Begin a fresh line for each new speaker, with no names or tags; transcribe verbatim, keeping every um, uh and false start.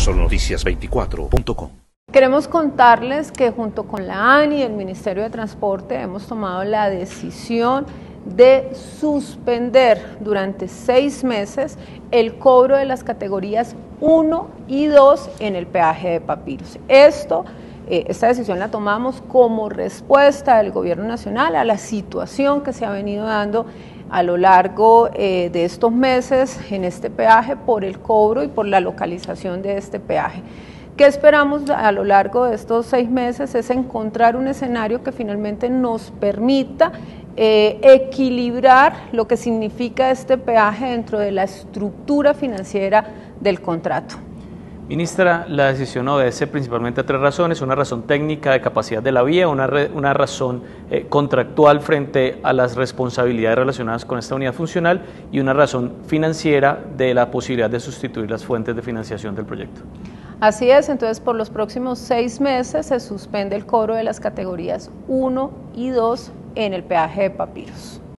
solo noticias veinticuatro punto com.
Queremos contarles que junto con la ANI y el Ministerio de Transporte hemos tomado la decisión de suspender durante seis meses el cobro de las categorías uno y dos en el peaje de Papiros. Esto, eh, esta decisión la tomamos como respuesta del Gobierno Nacional a la situación que se ha venido dando a lo largo eh, de estos meses en este peaje por el cobro y por la localización de este peaje. ¿Qué esperamos a lo largo de estos seis meses? Es encontrar un escenario que finalmente nos permita eh, equilibrar lo que significa este peaje dentro de la estructura financiera del contrato.
Ministra, la decisión obedece principalmente a tres razones: una razón técnica de capacidad de la vía, una, re, una razón eh, contractual frente a las responsabilidades relacionadas con esta unidad funcional y una razón financiera de la posibilidad de sustituir las fuentes de financiación del proyecto.
Así es, entonces por los próximos seis meses se suspende el cobro de las categorías uno y dos en el peaje de Papiros.